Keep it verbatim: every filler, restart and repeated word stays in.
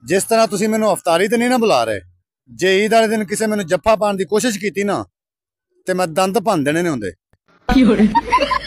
जिस तरह तुसी मैनू अफतारी ते नहीं ना बुला रहे, जे ईद वाले दिन किसी मैनू जफ्फा पाने की कोशिश की ना, तो मैं दंद भन देने ने होंदे।